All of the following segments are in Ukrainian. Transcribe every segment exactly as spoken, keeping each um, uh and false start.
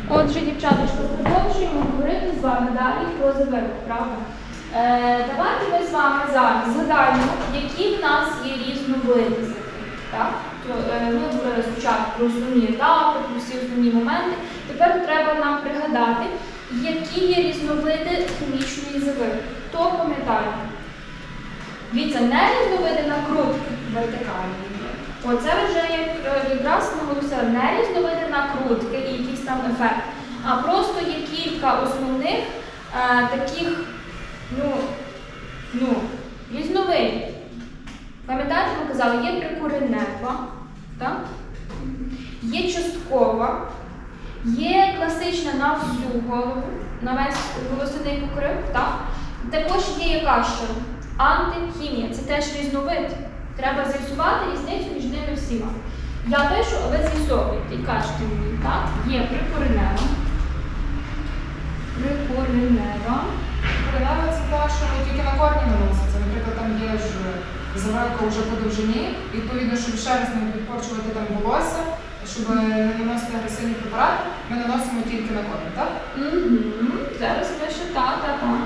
Отже, дівчаточко, продовжуємо говорити з вами далі про завивку, правда? Е, давайте ми з вами зараз згадаємо, які в нас є різновиди. Так? То, е, ми говорили спочатку про основні етапи, про всі основні моменти. Тепер треба нам пригадати, які є різновиди хімічної завивки. Хто пам'ятає? Дивіться, не різновиди накрутки вертикальні. Оце вже якраз наголосили, не різновиди накрутки і якийсь там ефект, а просто є кілька основних е, таких, ну, ну, різновидів. Пам'ятаєте, ми казали, є прикоренева, так? Є часткова, є класична на всю голову, на весь волосяний покрив, так? Також є яка ще? Антихімія, це теж різновид. Треба з'ясувати різницю між ними всіма. Я пишу, а ви з'ясовуєте і кажете мені, так? Є прикоренева. Прикоренева. Прикоренева це те, що тільки на корні наноситься. Наприклад, там є ж завивка вже по довжині. Відповідно, щоб ще раз не підпорчувати там волосся, щоб не наносити агресивні препарати, ми наносимо тільки на корні, так? Угу. Зараз пише так, так, так.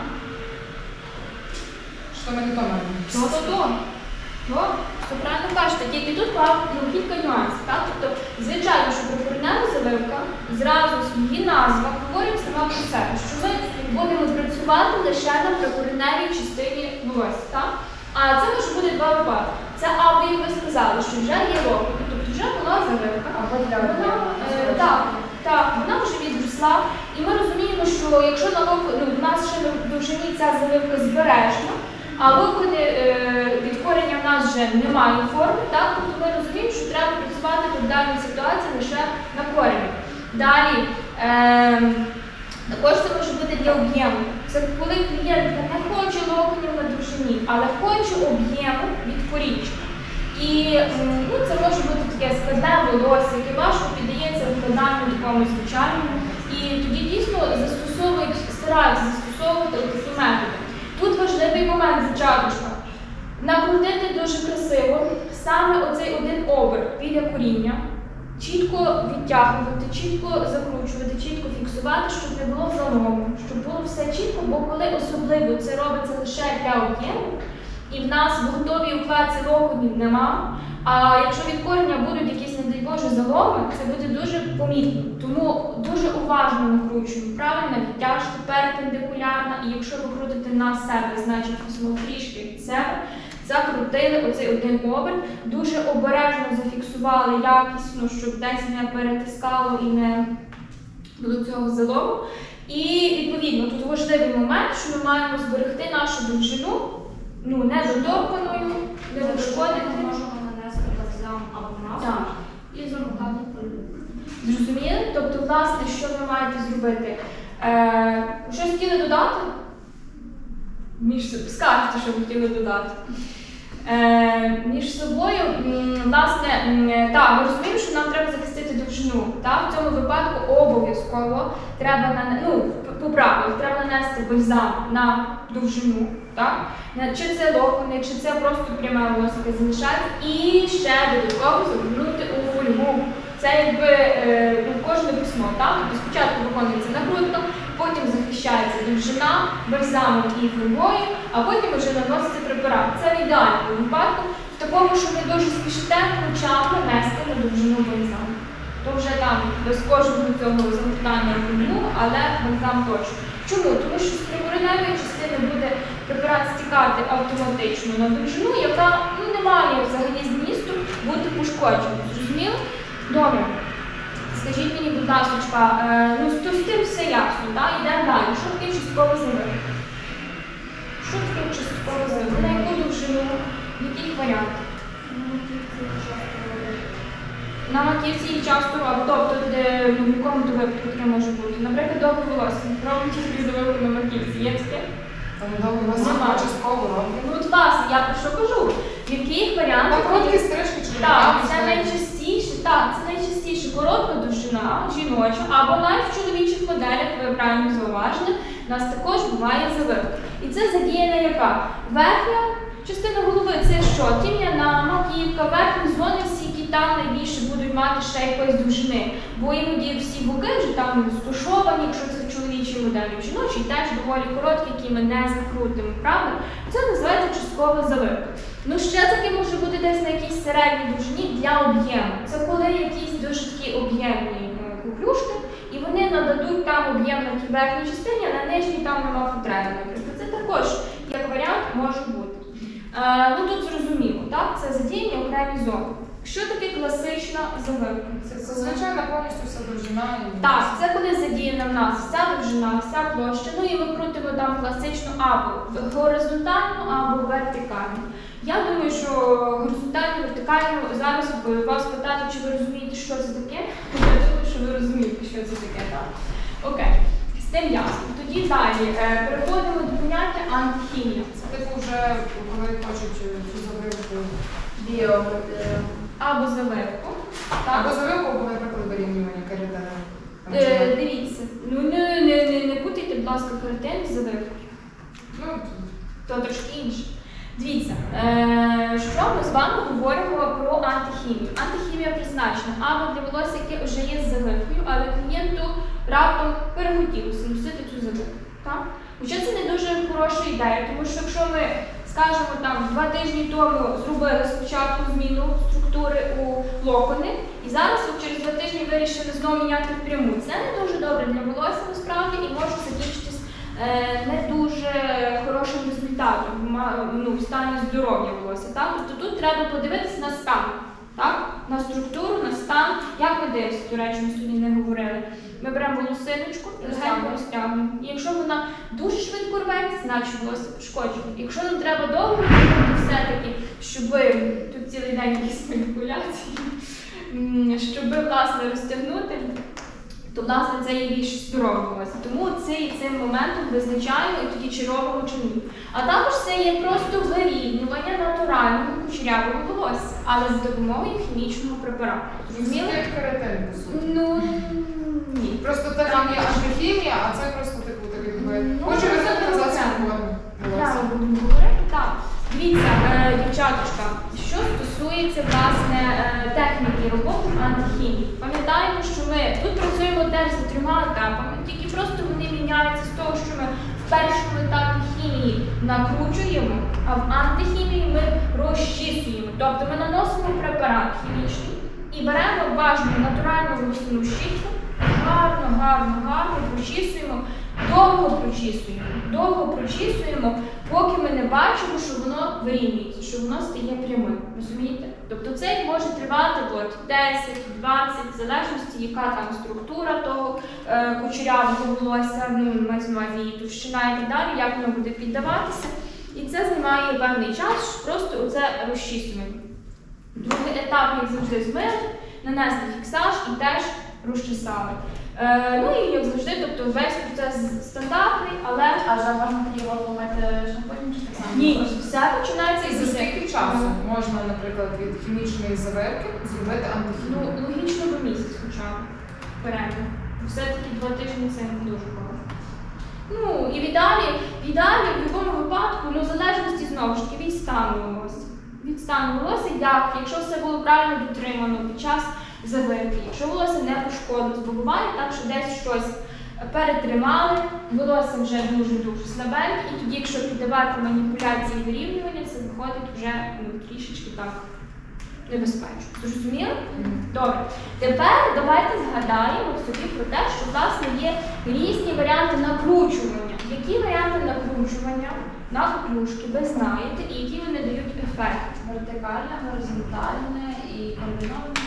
Що ми не то маємо? То-то-то. То, що правильно кажете, тільки тут ну, кілька нюансів. Так? Тобто, звичайно, що прикоренева завивка зразу її назва говорить сама про себе, що ми будемо працювати лише на прикореневій частині волосся. Так? А це може бути два випадки. Це або, як ви сказали, що вже є локони, тобто вже була завивка, вона, е, так, так, вона вже відросла, і ми розуміємо, що якщо на локо, ну, в нас ще на довжині ця завивка збережена, а локони е, від корення в нас вже немає форми, так? Тобто ми розуміємо, що треба працювати в даній ситуації лише на корені. Далі, е, також це може бути для об'єму. Це коли клієнт не хоче локонів на довжині, але хоче об'єму від корінчика. І ну, це може бути таке складне волосся, яке важко піддається викладанню такому звичайному. І тоді дійсно застосовують, стараються застосовувати такі методи. Тут важливий момент, дівчаточка. Накрутити дуже красиво саме оцей один оберт біля коріння, чітко відтягувати, чітко закручувати, чітко фіксувати, щоб не було залому, щоб було все чітко, бо коли особливо це робиться лише для об'єму, і в нас в готовій укладці локонів нема, а якщо від корення будуть якісь, не дай Боже, заломи, це буде дуже помітно. Тому дуже уважно накручуємо. Правильно відтяжка перпендикулярна, і якщо ви крутите на себе, значить знову трішки від себе, закрутили оцей один оберт, дуже обережно зафіксували якісно, щоб десь не перетискало і не було цього залому. І відповідно тут важливий момент, що ми маємо зберегти нашу довжину, ну, не доторканою, не пошкодити. Можемо нанести бальзам або масло і замотати пилю. Зрозуміли? Тобто, власне, що ви маєте зробити? Е, щось хотіли додати? Між собою. Скажете, що ви хотіли додати. Е, між собою, власне, так, ми розуміємо, що нам треба захистити довжину. Так? В цьому випадку обов'язково треба нанести, ну, по правилах, треба нанести бальзам на довжину. Так? Чи це локони, чи це просто пряме волосся, яке залишається, і ще додатково загорнути у фольгу. Це якби е, кожне письмо. Так? Тобто спочатку виконується накрутка, потім захищається довжина бальзамом і фольгою, а потім вже наноситься препарат. Це в ідеальному випадку, в такому, що ви дуже спішите, хоча б нанести на довжину бальзаму. То вже там без кожного цього загортання фольгу, але бальзам точно. Чому? Тому що з прикореневої частини буде препарат стікати автоматично на довжину, яка ну, не має взагалі змісту бути пошкодженою. Зрозуміло? Добре. Скажіть мені, будь ласка, е, ну з тим все ясно, так? Йдемо далі. Що таке часткова завивка? Що таке часткова завивка? На яку довжину? В яких варіантах? На маківці її часто робить, тобто де, ну, в якому то випадку таке може бути. Наприклад, довге волосся. Робить тільки завивку на маківці. Є таке? Там довго волосся частково робить. Ну от власне, я про що кажу. В яких варіантах? На короткі стрижки чи так, це найчастіше, так, це найчастіше коротка довжина, жіноча, або навіть в чоловічих моделях, ви правильно зауважили, у нас також буває завивка. І це задіяна яка? Верхня частина голови, це що? Тім'яна, маківка, верхні зони всі, які там найбільше будуть мати ще якоїсь довжини. Бо іноді всі боки вже там стушовані, якщо це в чоловічій моделі, в жіночій теж доволі короткі, які ми не закрутимо, правда? Це називається часткова заливка. Ну ще таки може бути десь на якійсь середній довжині для об'єму. Це коли якісь дуже такі об'ємні куклюшки, і вони нададуть там об'єм на тій верхній частині, а на нижній там нема потреби. Наприклад, це також як варіант може бути. Е, ну тут зрозуміло, так? Це задіяння окремі зони. Що таке класична заливка? Це звичайно повністю вся довжина. і- Так, це коли задіяна в нас вся довжина, вся площа, ну і ми крутимо там класичну або горизонтальну, або вертикальну. Я думаю, що горизонтальну, вертикальну зараз вас питати, чи ви розумієте, що це таке. Я думаю, що ви розумієте, що це таке, так? Окей, з тим ясно. Тоді далі е, переходимо до поняття антихімія. Це типу вже, коли хочуть цю заливку. Біо. Або заливку. Або Так? заливку, або, наприклад, вирівнювання карітера. Е, дивіться, ну не, не, не, не путайте, будь ласка, каротин з заливкою. Ну, То трошки інше. Дивіться, е, що ми з вами говоримо про антихімію. Антихімія призначена або для волосся, яке вже є з заливкою, але клієнту раптом перехотілося носити цю заливку. Так? Хоча це не дуже хороша ідея, тому що якщо ми, скажімо, там два тижні тому зробили спочатку зміну структури у локони, і зараз от через два тижні вирішили знову міняти в пряму. Це не дуже добре для волосся насправді і може закінчитись е, не дуже хорошим результатом ма- ну, в стані здоров'я волосся. Так? Тобто тут треба подивитися на стан, так? На структуру, на стан. Як ми дивимося, до речі, ми сьогодні не говорили. Ми беремо волосиночку, легенько розтягуємо. І якщо вона дуже швидко рветься, значить волосся пошкоджено. Якщо нам треба довго робити все-таки, щоб тут цілий день якісь маніпуляції, м, щоб власне розтягнути, то власне це є більш здорове волосся. Тому цей, цим моментом визначаємо і тоді чи робимо чи ні. А також це є просто вирівнювання натурального кучерявого волосся, але з допомогою хімічного препарату. це Зрозуміли? як каретин, по суті. Ну ні. Просто так Там є антихімія, а це просто типу такий Ну, Хочу це розказати окремо. форму. Прямо будемо говорити. Так. Дивіться, е, дівчаточка, що стосується власне е, техніки роботи антихімії. Пам'ятаємо, що ми тут працюємо теж за трьома етапами, тільки просто вони міняються з того, що ми в першому етапі хімії накручуємо, а в антихімії ми розчісуємо. Тобто ми наносимо препарат хімічний і беремо важну натуральну волосяну щітку, гарно, гарно, гарно прочісуємо. Довго прочісуємо, довго прочісуємо, поки ми не бачимо, що воно вирівнюється, що воно стає прямим. Розумієте? Тобто це може тривати от, десять двадцять, в залежності, яка там структура того е, кучерявого волосся, ну, мається на увазі її товщина і так далі, як воно буде піддаватися. І це займає певний час, просто оце розчісування. Другий етап, як завжди, змили, нанесли фіксаж і теж розчесали. Е, ну і як завжди, тобто весь процес стандартний, але А вже можна тоді його помити шампунем чи так само? ні, все починається І із за скільки часу можна, наприклад, від хімічної заверки зробити Ну, антихімію? логічно до місяць хоча б перейду. Все-таки два тижні це не дуже багато. Ну, і в ідеалі, в ідеалі, в будь-якому випадку, ну, в залежності знову ж таки від стану волосся. Від стану волосся, як, якщо все було правильно дотримано під час завивки, якщо волосся не пошкодилось, бо буває так, що десь щось перетримали, волосся вже дуже-дуже слабеньке, і тоді, якщо піддавати маніпуляції вирівнювання, це виходить вже ну, трішечки так небезпечно. Зрозуміло? Добре. Тепер давайте згадаємо собі про те, що власне є різні варіанти накручування. Які варіанти накручування на коклюшки ви знаєте і які вони дають ефект? Вертикальне, горизонтальне і комбіноване.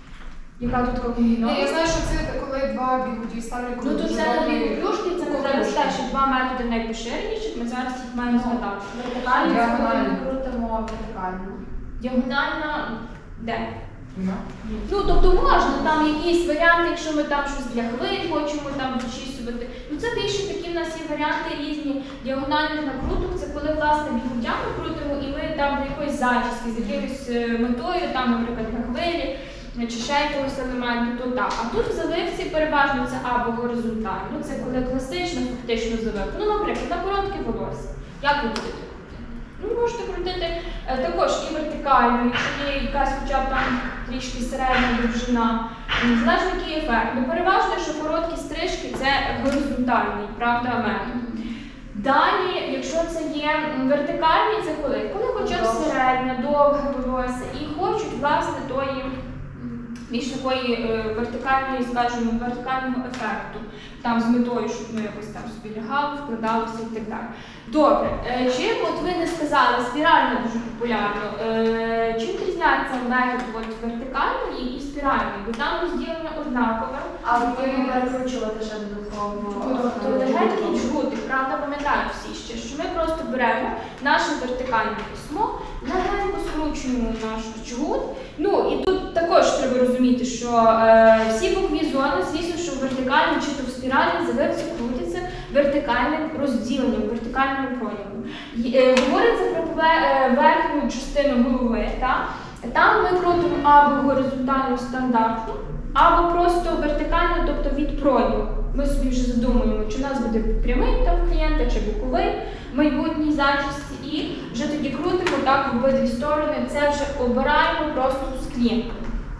Яка тут Ні, комбінована? я знаю, що це коли два бігуді ставлять Ну тут це на дві коклюшки, це ми зараз коклюшки. теж два методи найпоширеніших, ми зараз їх маємо згадати. Вертикальне це коли Діагонально. ми крутимо вертикально. Діагональна де? Ну. Ну, тобто можна там якісь варіанти, якщо ми там щось для хвиль хочемо там вичісувати. Ну це більше такі в нас є варіанти різні діагональних накруток. Це коли власне бігудями крутимо і ми там до якоїсь зачіски з якоюсь е, метою, там, наприклад, на хвилі чи ще якогось елементу, то так. А тут в заливці переважно це або горизонтально. Ну це коли класична фактично заливка. Ну, наприклад, на коротке волосся. Як ви будете крутити? Ну, можете крутити е, також і вертикально, якщо є якась хоча б там трішки середня довжина. Залежно який ефект. Ну, переважно, що короткі стрижки це горизонтальний, правда, метод. Далі, якщо це є вертикальні, це коли? Коли хоча б середня, довге волосся і хочуть, власне, тої більш такої е, вертикальної, скажімо, вертикального ефекту, там з метою, щоб ми якось там собі лягали, вкладалися і так далі. Добре, е, чим, от ви не сказали, спіральна дуже популярно, е, чим відрізняється метод от, вертикальної і спіральної? Бо там розділення однакове. А ви перекручувати ще додатково? Тобто легенький жгутик, правда, пам'ятають всі ще, що ми просто беремо наше вертикальне письмо, легенько скручуємо наш жгут. Ну і тут також треба розуміти, що е, всі бокові зони, звісно, що вертикально чи то в спіральній завивці крутиться вертикальним розділенням, вертикальним проявом. Е, говориться про е, верхню частину голови, так? Там ми крутимо або горизонтально стандартно, або просто вертикально, тобто від прояву. Ми собі вже задумуємо, чи у нас буде прямий там клієнта, чи боковий в майбутній зачісті, і вже тоді крутимо так в обидві сторони. Це вже обираємо просто з клієнтом.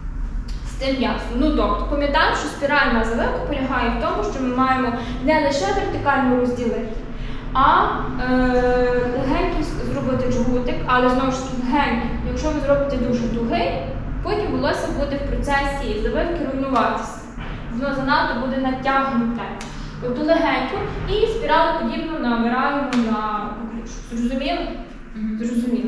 З тим ясно. Ну тобто, пам'ятаємо, що спіральна завивка полягає в тому, що ми маємо не лише вертикально розділити, а е, легенький зробити джгутик, але знову ж таки легенький. Якщо ви зробите дуже тугий, потім волосся буде в процесі завивки руйнуватися. Воно занадто буде натягнуте. Тобто легенько і спіралеподібно набираємо на поклюшку. Зрозуміло? Зрозуміло.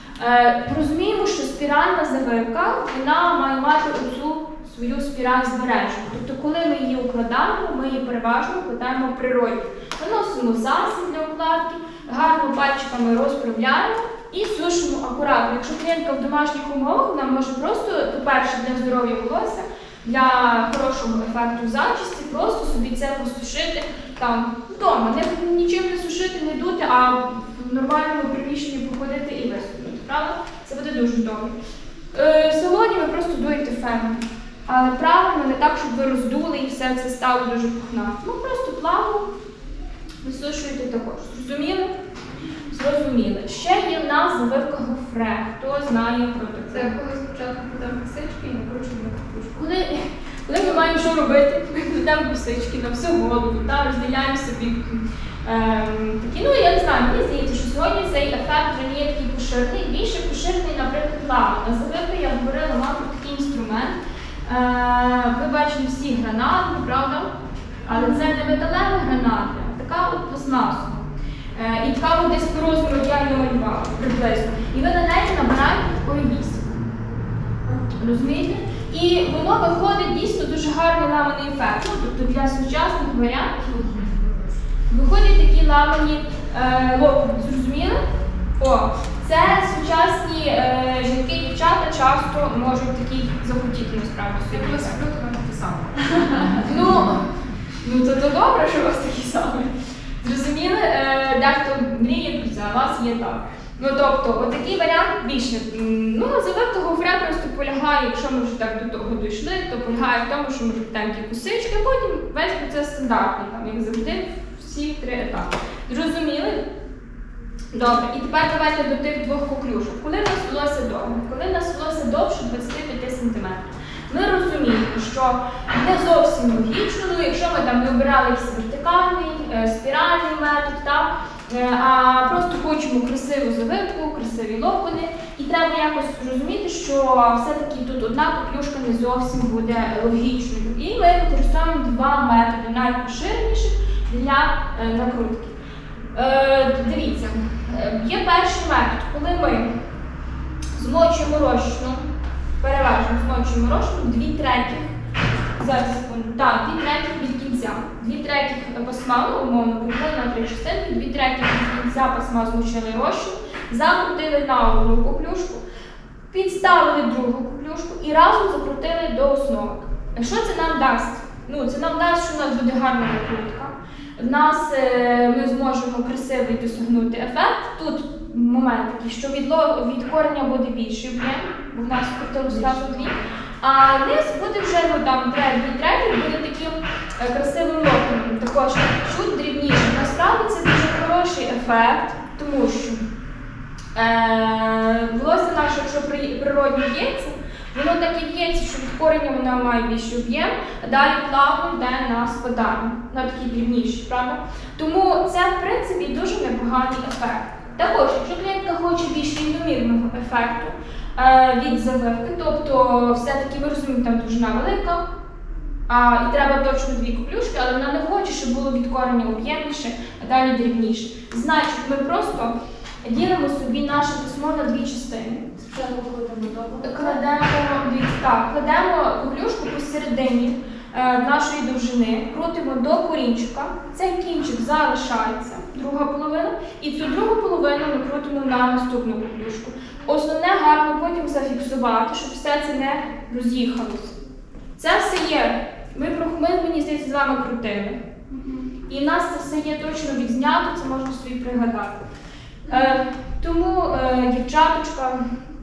Е, розуміємо, що спіральна завивка, вона має мати оцю свою спіраль збереження. Тобто, коли ми її укладаємо, ми її переважно укладаємо природньо. Виносимо засіб для укладки, гарно пальчиками розправляємо і сушимо акуратно. Якщо клієнтка в домашніх умовах, вона може просто, по-перше, для здоров'я волосся, для хорошого ефекту зачісті, просто собі це посушити там вдома. Не, нічим не сушити, не дути, а в нормальному приміщенні походити і висунути. Правда? Це буде дуже добре. Е, в салоні ви просто дуєте феном. Але правильно, не так, щоб ви роздули і все це стало дуже пухнато. Ну просто плавно висушуєте також. Зрозуміли? Зрозуміли. Ще є в нас завивка гофре. Хто знає про таке? Це коли спочатку кладемо косички і накручуємо катушку. Коли, коли ми маємо що робити, ми кладемо косички на всю голову та розділяємо собі ем, такі. Ну, я не знаю, мені здається, що сьогодні цей ефект вже не є такий поширений. Більше поширений, наприклад, ламана. Завивка, я говорила, мабуть, такий інструмент. Е, ви бачите всі гранати, правда? Але це не металева граната, а така от пластмасова. Е, і така от десь по розміру я її малювала приблизно. І ви на неї набираєте такої вісі. Розумієте? І воно виходить дійсно дуже гарний ламаний ефект. Ну, тобто для сучасних варіантів виходять такі ламані е, лопни. Зрозуміли? О, це сучасні е, жінки і дівчата часто можуть такі захотіти насправді. Я коли сплю, то в мене такі самі. Ну, ну то, то добре, що у вас такі самі. Зрозуміли? Е, дехто мріє про це, а у вас є так. Ну, тобто, отакий варіант більше. Ну, завивка гофре просто полягає, якщо ми вже так до того дійшли, то полягає в тому, що ми вплетаємо ті косички, а потім весь процес стандартний, там, як завжди, всі три етапи. Зрозуміли? Добре, і тепер давайте до тих двох коклюшок. Коли в нас волосся довге? Коли в нас волосся довше двадцять п'ять сантиметрів. Ми розуміємо, що не зовсім логічно, ну, якщо ми там не обирали якийсь вертикальний, е, спіральний метод, так, е, а просто хочемо красиву завивку, красиві локони, і треба якось розуміти, що все-таки тут одна коклюшка не зовсім буде логічною. І ми використовуємо два методи, найпоширеніших для е, накрутки. Е, дивіться, е, є перший метод, коли ми змочуємо розчину, переважно змочуємо розчину, дві третіх, зараз секунду, так, дві третіх від кінця, дві третіх пасма, ну, умовно, поділили на три частинки, дві третіх від кінця пасма змочили розчину, закрутили на одну коклюшку, підставили другу коклюшку і разом закрутили до основок. Що це нам дасть? Ну, це нам дасть, що у нас буде гарна накрутка. В нас е, ми зможемо красивий досягнути ефект. Тут момент такий, що від, від кореня буде більший об'єм, бо в нас крутило зразу дві. А низ буде вже, ну там, дві треті, буде таким е, красивим локоном, також чуть дрібніше. Насправді це дуже хороший ефект, тому що Е, волосся наше, якщо при- природньо в'ється, воно так і в'ється, що від корення вона має більший об'єм, а далі плавно йде на спадання, на такі дрібніші, правда? Тому це, в принципі, дуже непоганий ефект. Також, якщо клієнтка хоче більш рівномірного ефекту е, від завивки, тобто все-таки ви розумієте, там довжина велика, а, і треба точно дві каплюшки, але вона не хоче, щоб було від корення об'ємніше, а далі дрібніше. Значить, ми просто ділимо собі наше письмо на дві частини. Спочатку кладемо добре. Кладемо, дивіться, так, кладемо каплюшку посередині е, нашої довжини, крутимо до корінчика, цей кінчик залишається, друга половина, і цю другу половину ми крутимо на наступну каплюшку. Основне гарно потім зафіксувати, щоб все це не роз'їхалося. Це все є. Ми, про- ми, мені здається, з вами крутили. І в нас це все є точно відзнято, це можна собі пригадати. Е, тому, е, дівчаточка,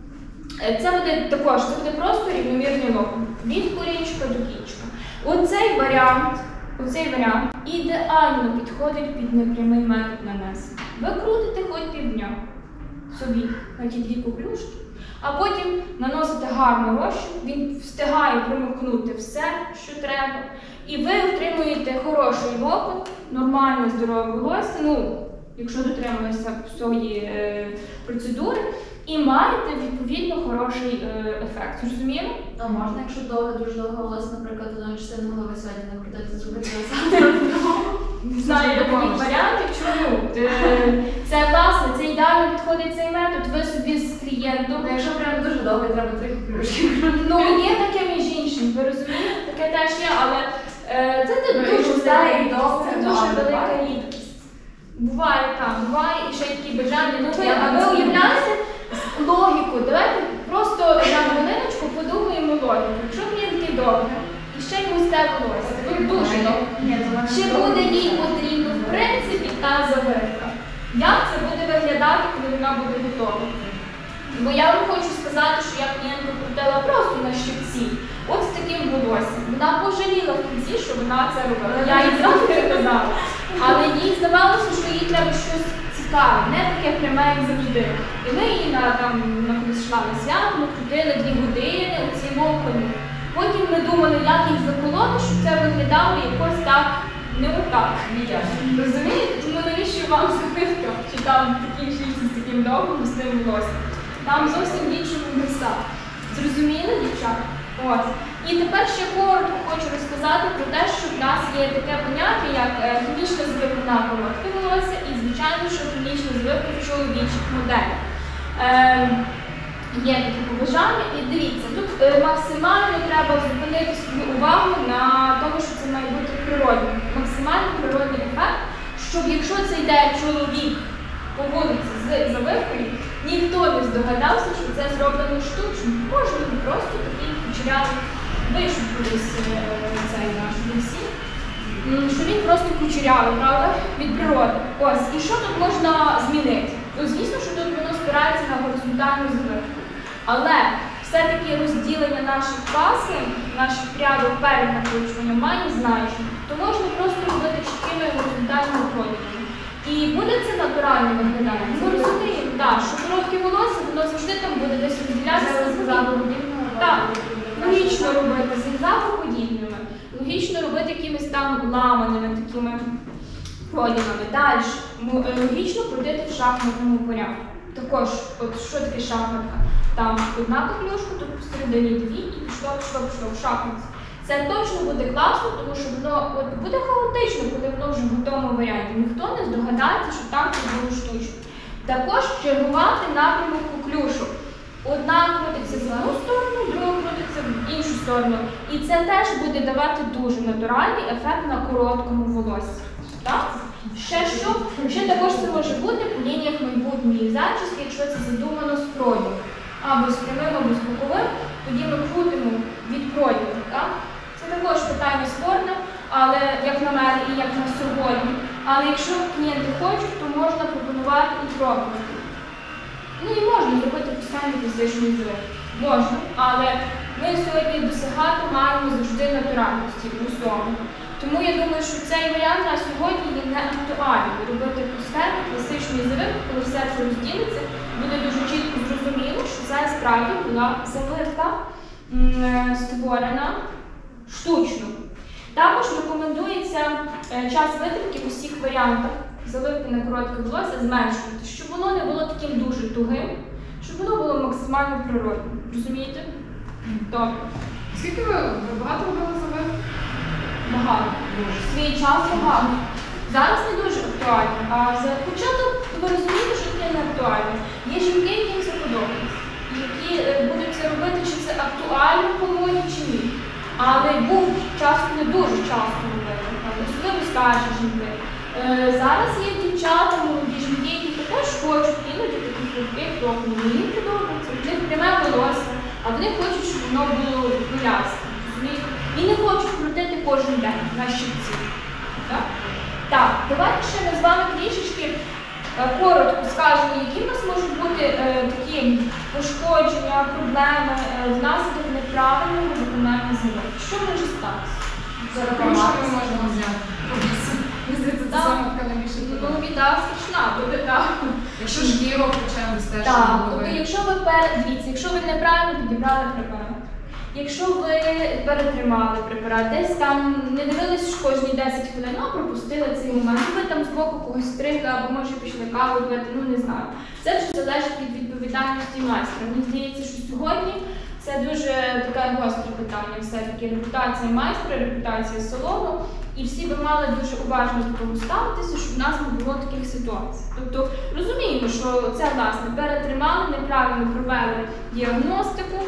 е, це буде також, це буде просто рівномірний локон. Від корінчика до кінчика. Оцей варіант, оцей варіант ідеально підходить під непрямий метод нанесення. Ви крутите хоч півдня собі на ті дві каплюшки, а потім наносите гарно розчин, він встигає промокнути все, що треба, і ви отримуєте хороший локон, нормальне здорове волосся, ну, якщо дотримуєтеся своєї е, процедури, і маєте відповідно хороший е, ефект. Зрозуміло? А можна, якщо довго, дуже довго волосся, наприклад, одної частини голови сьогодні накрутити, зробити назад? Не знаю таких варіантів, чому. Е, Це власне, це ідеально підходить цей метод. Ви собі з клієнтом. Ну, якщо прям дуже довго, треба три каплюшки. Ну, є таке між іншим, ви розумієте, таке теж є, але е, це не Ну, дуже якщо велика це і рідкість, довго, це ну, дуже але велика буває. рідкість. Буває так, буває і ще такі бажання. Ну, ви, Я а ви не уявляєте логіку? Давайте просто на хвилиночку подумаємо логіку. Якщо клієнтки довге і ще й густе волосся, то дуже довго. Ні, то вона Чи не буде довго. їй потрібно, в принципі, та завивка? Як це буде виглядати, коли вона буде готова? Бо я вам хочу сказати, що я клієнтку крутила просто на щипці, от з таким волоссям. Вона пожаліла в кінці, що вона це робила. Я їй зразу це казала. Але їй здавалося, що їй треба щось цікаве, не таке пряме, як завжди. І ми її на, там, на кудись йшла на свято, ми крутили дві години у цій локоні. Потім ми думали, як їх заколоти, щоб це виглядало якось так, не отак. Розумієте? Тому навіщо вам завивка? Чи там такі жінці з таким довгим густим волоссям? Там зовсім в іншому місця. Зрозуміли, дівчата? От. І тепер ще коротко хочу розказати про те, що в нас є таке поняття, як е, хімічна звивка на коротке волосся і, звичайно, що хімічна звивка в чоловічих моделях. Е, Є такі побажання, і дивіться, тут е, максимально треба зупинити свою увагу на тому, що це має бути природнім. Максимально природний ефект, щоб якщо це йде чоловік по вулиці з завивкою, ніхто не здогадався, що це зроблено штучно. Може він просто такий кучерявий, вийшов колись е, цей наш лісі, що він просто кучерявий, правда, від природи. Ось, і що тут можна змінити? Ну, звісно, що тут воно спирається на горизонтальну завивку. Але все-таки розділення наших пасів, наших прядок перед накручуванням має значення. То можна просто робити чіткими горизонтальними проходами. І буде це натурально виглядати. Ми розуміємо, так, що коротке волосся, воно завжди там буде десь розділятися. Так, логічно робити зігзагоподібними, логічно робити якимись там ламаними такими проділами. Далі, логічно крутити в шахматному порядку. Також, от що таке шахматка? Там одна каплюшка, тут посередині дві і пішло, пішло, пішло в шахматці. Це точно буде класно, тому що воно от, буде хаотично, коли воно вже в готовому варіанті. Ніхто не здогадається, що там це було штучно. Також чергувати напрямок куклюшок. Одна крутиться в одну сторону, друга крутиться в іншу сторону. І це теж буде давати дуже натуральний ефект на короткому волоссі. Так? Ще що? Ще також це може бути по лініях майбутньої зачіски, якщо це задумано з проділом. Або з прямим, або з боковим, тоді ми крутимо від проділу. Так? Це також питання спорне, але як на мене і як на сьогодні. Але якщо клієнти хочуть, то можна пропонувати і пробувати. Ну і можна зробити постійно фізичний звик. Можна, але ми сьогодні досягати маємо завжди натуральності в усьому. Тому я думаю, що цей варіант на сьогодні є не актуальний. Робити схему класичної завивки, коли все це розділиться, буде дуже чітко зрозуміло, що це справді була завивка м, створена штучно. Також рекомендується е, час витримки у всіх варіантах завивки на коротке волосся зменшувати, щоб воно не було таким дуже тугим, щоб воно було максимально природним. Розумієте? Добре. Скільки ви, ви багато робили завивок? Багато. Свій час багато. Зараз не дуже актуально, а за початок ви розумієте, що це не актуально. Є жінки, яким це подобається, які е, будуть це робити, чи це актуально по моді, чи ні. Але був час, коли дуже часто робили, особливо старші жінки. Е, зараз є дівчата, молоді жінки, які також хочуть іноді таких крутких токів. Мені подобається, в них пряме волосся, а вони хочуть, щоб воно було хвилясте. І не хочуть крутити кожен день на щипці. Так? Так, давайте ще ми з вами трішечки е, коротко скажемо, які в нас можуть бути е, такі пошкодження, проблеми е, внаслідок неправильного виконання завивки. Що може статися? Зарахувати можна взяти. Мені здається, це Так. саме така найбільша Ну, проблема. біда страшна, буде так. Якщо шкіру почнемо стежити Так, голови. тобто, якщо ви перед дивіться, якщо ви неправильно підібрали препарат, якщо ви перетримали препарат, десь там не дивились кожні десять хвилин, а пропустили цей момент, ви там збоку когось стригли, або може пішли каву пити, ну не знаю. Це вже залежить від відповідальності майстра. Мені здається, що сьогодні це дуже таке гостре питання, все-таки репутація майстра, репутація салону. І всі би мали дуже уважно до того ставитися, щоб в нас не було таких ситуацій. Тобто розуміємо, що це власне перетримали, неправильно провели діагностику.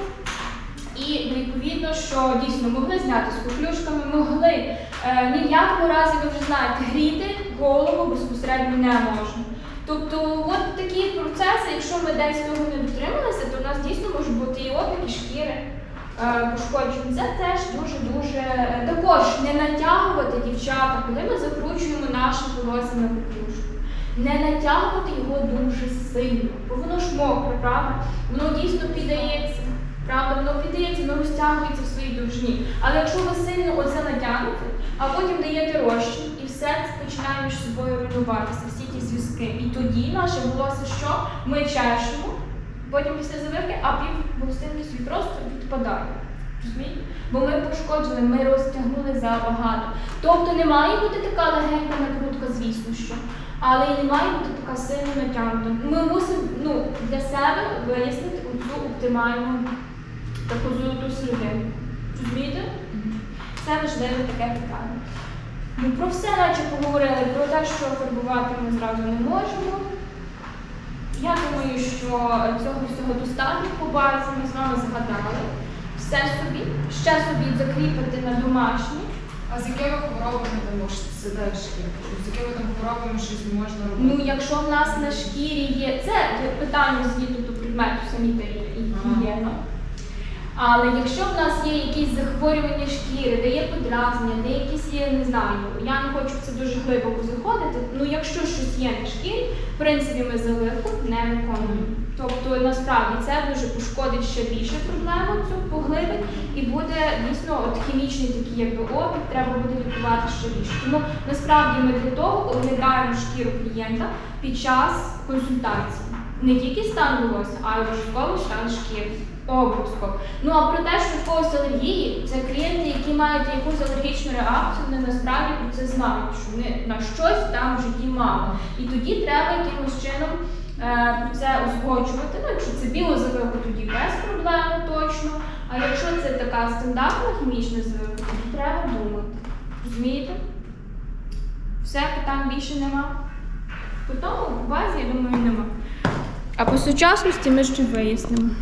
І відповідно, що дійсно могли зняти з коклюшками, могли е, ні в якому разі, ви вже знаєте, гріти голову безпосередньо не можна. Тобто от такі процеси, якщо ми десь того не дотрималися, то у нас дійсно можуть бути і опіки, шкіри е, пошкоджені. Це теж дуже-дуже е, також не натягувати дівчата, коли ми закручуємо наше волосся на коклюшку. Не натягувати його дуже сильно, бо воно ж мокре, правда? Воно дійсно піддається. Правда, воно піддається, воно розтягується в своїй довжині. Але якщо ви сильно оце натягнете, а потім даєте розчин, і все це починає між собою руйнуватися, всі ті зв'язки. І тоді наше волосся що? Ми чешемо, потім після завивки, а пів волосинки собі просто відпадає. Розумієте? Бо ми пошкоджили, ми розтягнули забагато. Тобто не має бути така легенька накрутка, звісно що. Але і не має бути така сильно натягнута. Ми мусимо ну, для себе вияснити цю оптимальну таку золоту середину. Розумієте? Це важливе таке питання. Ну, про все наче поговорили, про те, що фарбувати ми зразу не можемо. Я думаю, що цього всього достатньо по базі, ми з вами згадали. Все собі, ще собі закріпити на домашні. А з якими хворобами ти можеш сидати шкірку? З якими там хворобами щось не можна робити? Ну, якщо в нас на шкірі є, це питання звіту до предмету санітарії і гігієна. Але якщо в нас є якісь захворювання шкіри, де є подразнення, де якісь є, не знаю, я не хочу в це дуже глибоко заходити, ну якщо щось є на шкірі, в принципі ми завивку не виконуємо. Тобто насправді це дуже пошкодить ще більше проблему цю поглибить і буде дійсно от хімічний такий якби опік, треба буде лікувати ще більше. Тому насправді ми для того оглядаємо шкіру клієнта під час консультації. Не тільки стан волосся, а й обов'язково стан шкіри. Обов'язково. Ну а про те, що в когось алергії, це клієнти, які мають якусь алергічну реакцію, вони насправді про це знають, що вони на щось там в житті мали. І тоді треба якимось чином е, про це узгоджувати. Ну, якщо це біозавивка, тоді без проблем точно. А якщо це така стандартна хімічна завивка, тоді треба думати. Розумієте? Все, питань більше нема. По тому в базі, я думаю, нема. А по сучасності ми ще вияснимо.